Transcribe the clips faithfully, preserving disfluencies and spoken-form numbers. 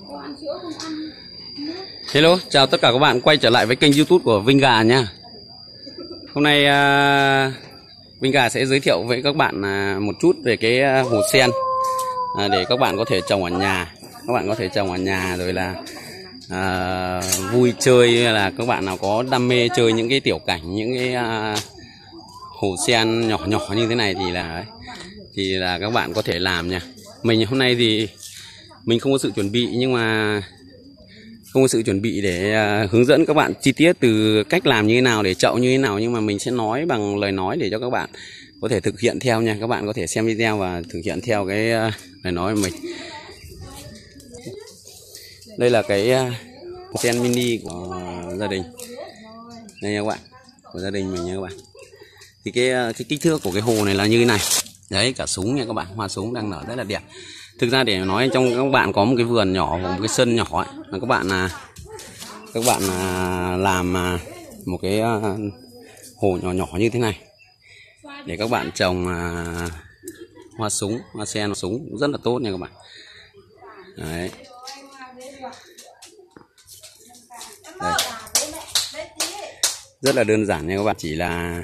Hello, chào tất cả các bạn quay trở lại với kênh YouTube của Vinh Gà nha. Hôm nay uh, Vinh Gà sẽ giới thiệu với các bạn uh, một chút về cái uh, hồ sen uh, để các bạn có thể trồng ở nhà. Các bạn có thể trồng ở nhà rồi là uh, vui chơi, là các bạn nào có đam mê chơi những cái tiểu cảnh, những cái uh, hồ sen nhỏ nhỏ như thế này thì là thì là các bạn có thể làm nha. Mình hôm nay thì mình không có sự chuẩn bị, nhưng mà không có sự chuẩn bị để uh, hướng dẫn các bạn chi tiết từ cách làm như thế nào, để chậu như thế nào, nhưng mà mình sẽ nói bằng lời nói để cho các bạn có thể thực hiện theo nha. Các bạn có thể xem video và thực hiện theo cái uh, lời nói của mình. Đây là cái uh, sen mini của uh, gia đình đây nha các bạn, của gia đình mình nha các bạn. Thì cái uh, cái kích thước của cái hồ này là như thế này đấy, cả súng nha các bạn, hoa súng đang nở rất là đẹp. Thực ra để nói trong các bạn có một cái vườn nhỏ, một cái sân nhỏ ấy, là các bạn là các bạn là làm một cái hồ nhỏ nhỏ như thế này để các bạn trồng hoa súng, hoa sen, hoa súng rất là tốt nha các bạn. Đấy. Đây. Rất là đơn giản nha các bạn, chỉ là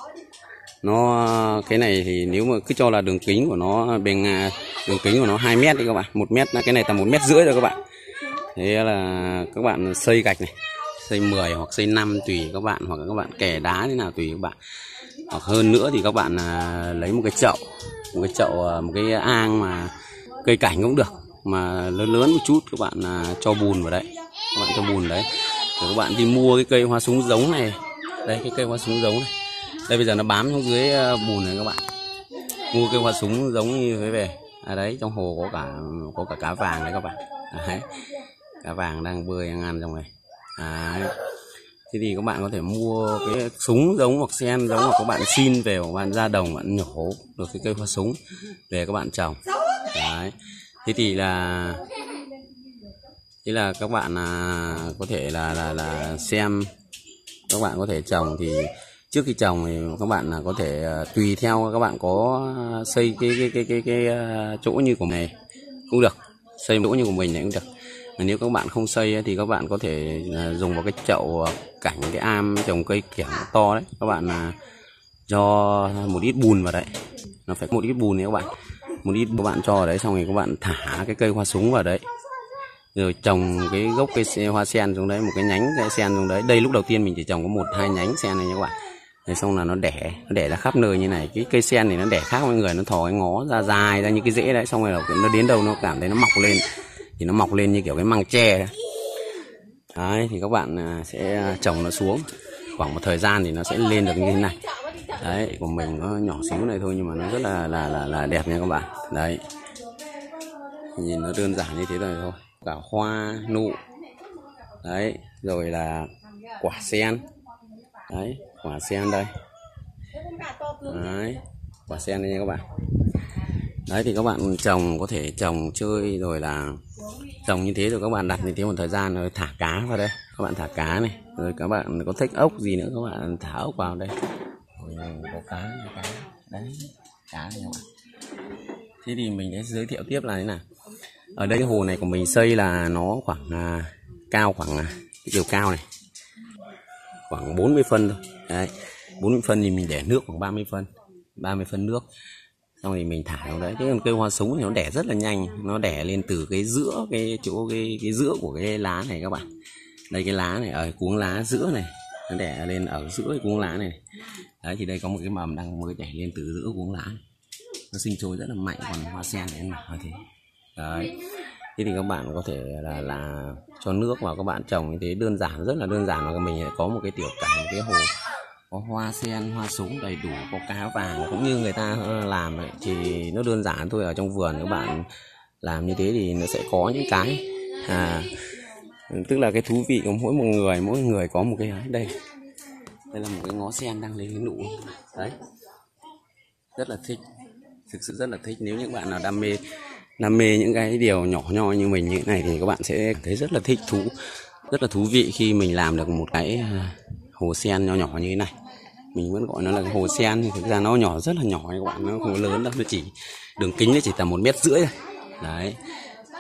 nó cái này thì nếu mà cứ cho là đường kính của nó bên đường kính của nó hai mét đi các bạn, một mét, cái này tầm một mét rưỡi rồi các bạn. Thế là các bạn xây gạch này, xây mười hoặc xây năm tùy các bạn, hoặc là các bạn kè đá thế nào tùy các bạn. Hoặc hơn nữa thì các bạn lấy một cái chậu, một cái chậu, một cái ang mà cây cảnh cũng được, mà lớn lớn một chút, các bạn cho bùn vào đấy, các bạn cho bùn đấy. Rồi các bạn đi mua cái cây hoa súng giống này, đây cái cây hoa súng giống này. Đây bây giờ nó bám xuống dưới bùn này các bạn. Mua cây hoa súng giống như thế về. À đấy, trong hồ có cả có cả cá vàng đấy các bạn. Đấy. Cá vàng đang bơi đang ăn trong này. Đấy. Thế thì các bạn có thể mua cái súng giống hoặc sen giống, hoặc các bạn xin về, hoặc bạn ra đồng bạn nhổ được cái cây hoa súng về các bạn trồng. Đấy. Thế thì là thế là các bạn là có thể là là là xem, các bạn có thể trồng thì trước khi trồng thì các bạn là có thể uh, tùy theo các bạn có xây cái cái cái cái cái uh, chỗ như của mình cũng được, xây chỗ như của mình này cũng được. Và nếu các bạn không xây thì các bạn có thể uh, dùng vào cái chậu uh, cảnh, cái am trồng cây kiểng to đấy, các bạn là uh, cho một ít bùn vào đấy, nó phải một ít bùn đấy các bạn, một ít các bạn cho vào đấy, xong rồi các bạn thả cái cây hoa súng vào đấy, rồi trồng cái gốc cây hoa sen xuống đấy, một cái nhánh cây sen xuống đấy. Đây lúc đầu tiên mình chỉ trồng có một hai nhánh sen này nha các bạn. Thế xong là nó đẻ, nó đẻ ra khắp nơi như này. Cái cây sen này nó đẻ khác mọi người, nó thò cái ngó ra dài ra như cái rễ đấy, xong rồi nó đến đâu nó cảm thấy nó mọc lên, thì nó mọc lên như kiểu cái măng tre đấy. Đấy thì các bạn sẽ trồng nó xuống, khoảng một thời gian thì nó sẽ lên được như thế này. Đấy, của mình nó nhỏ xíu này thôi nhưng mà nó rất là là là, là đẹp nha các bạn. Đấy, nhìn nó đơn giản như thế này thôi. Cả hoa nụ đấy, rồi là quả sen đấy, quả sen đây đấy, quả sen đây nha các bạn. Đấy thì các bạn trồng có thể trồng chơi, rồi là trồng như thế rồi các bạn đặt như thế một thời gian rồi thả cá vào đây, các bạn thả cá này, rồi các bạn có thích ốc gì nữa các bạn thả ốc vào đây, rồi có cá, cá đấy, cá này các bạn. Thế thì mình sẽ giới thiệu tiếp là thế nào. Ở đây cái hồ này của mình xây là nó khoảng à, cao khoảng à, cái chiều cao này khoảng bốn mươi phân thôi. Đấy, bốn mươi phân thì mình để nước khoảng ba mươi phân, ba mươi phân nước. Xong thì mình thả vào đấy. Cái cây hoa súng thì nó đẻ rất là nhanh, nó đẻ lên từ cái giữa cái chỗ cái cái giữa của cái lá này các bạn. Đây cái lá này, ở cuống lá giữa này, nó đẻ lên ở giữa cái cuống lá này. Đấy thì đây có một cái mầm đang mới đẻ lên từ giữa cuống lá này. Nó sinh sôi rất là mạnh, còn hoa sen này nó như thế. Đấy. Thế thì các bạn có thể là là cho nước vào, các bạn trồng như thế đơn giản, rất là đơn giản, mà mình có một cái tiểu cảnh, một cái hồ có hoa sen, hoa súng đầy đủ, có cá vàng cũng như người ta làm ấy, thì nó đơn giản thôi. Ở trong vườn các bạn làm như thế thì nó sẽ có những cái à, tức là cái thú vị của mỗi một người, mỗi người có một cái ấy. Đây, đây là một cái ngó sen đang lấy cái nụ đấy, rất là thích, thực sự rất là thích. Nếu những bạn nào đam mê đam mê những cái điều nhỏ nho như mình như thế này thì các bạn sẽ thấy rất là thích thú, rất là thú vị khi mình làm được một cái hồ sen nho nhỏ như thế này. Mình vẫn gọi nó là cái hồ sen, thì thực ra nó nhỏ, rất là nhỏ các bạn, nó không lớn đâu, nó chỉ đường kính nó chỉ tầm một mét rưỡi thôi. Đấy,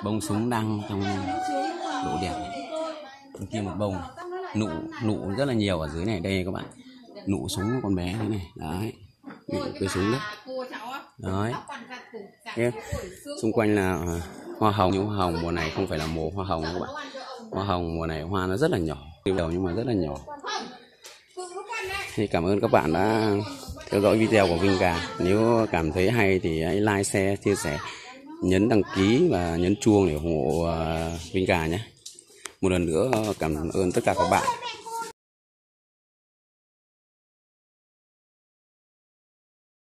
bông súng đăng trong độ đẹp này. Bên kia một bông nụ nụ rất là nhiều ở dưới này, đây các bạn, nụ súng con bé thế này đấy, nụ cây súng đấy, đấy. Thế, xung quanh là hoa hồng, nhưng hoa hồng mùa này không phải là mùa hoa hồng các bạn, hoa hồng mùa này hoa nó rất là nhỏ, đầu nhưng mà rất là nhỏ. Thì cảm ơn các bạn đã theo dõi video của Vinh Gà. Nếu cảm thấy hay thì hãy like, share, chia sẻ, nhấn đăng ký và nhấn chuông để ủng hộ Vinh Gà nhé. Một lần nữa cảm ơn tất cả các bạn.